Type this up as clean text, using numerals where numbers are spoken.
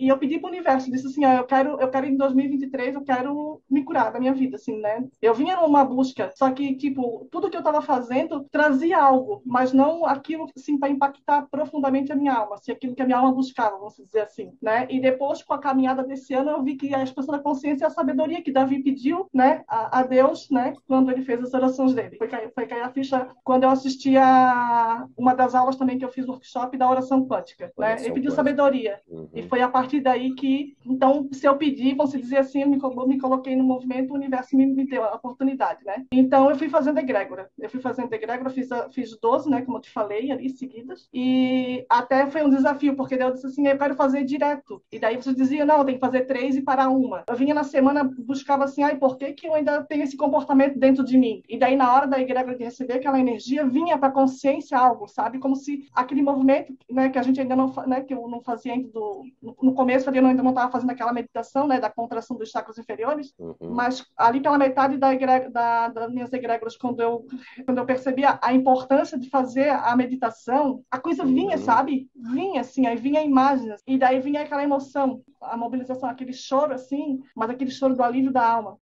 E eu pedi para o universo, disse assim, eu quero em 2023, eu quero me curar da minha vida, assim, né? Eu vinha numa busca, só que, tipo, tudo que eu estava fazendo trazia algo, mas não aquilo, assim, para impactar profundamente a minha alma, assim, aquilo que a minha alma buscava, vamos dizer assim, né? E depois, com a caminhada desse ano, eu vi que a expansão da consciência é a sabedoria que Davi pediu, né, a Deus, né, quando ele fez as orações dele. Foi cair a ficha quando eu assisti a uma das aulas também que eu fiz no workshop da oração quântica, né? Ele Oração pediu quântica. sabedoria. E Uhum. foi a partir daí que, então, se eu pedir, vamos dizer assim, eu me coloquei no movimento, o universo me deu a oportunidade, né? Então, eu fui fazendo egrégora. Eu fui fazendo egrégora, fiz 12, né, como eu te falei, ali, seguidas. E até foi um desafio, porque eu disse assim, eu quero fazer direto. E daí você dizia, não, tem que fazer 3 e parar uma. Eu vinha na semana, buscava assim, ai, por que que eu ainda tenho esse comportamento dentro de mim? E daí, na hora da egrégora de receber aquela energia, vinha para a consciência algo, sabe? Como se aquele movimento, né, que a gente ainda não, né, que eu não fazia ainda no começo, ali eu ainda não estava fazendo aquela meditação, né, da contração dos chakras inferiores, Uhum. mas ali pela metade das minhas egrégoras, quando eu percebia a importância de fazer a meditação, a coisa vinha, Uhum. sabe? Vinha assim, aí vinha imagens, e daí vinha aquela emoção, a mobilização, aquele choro assim, mas aquele choro do alívio da alma.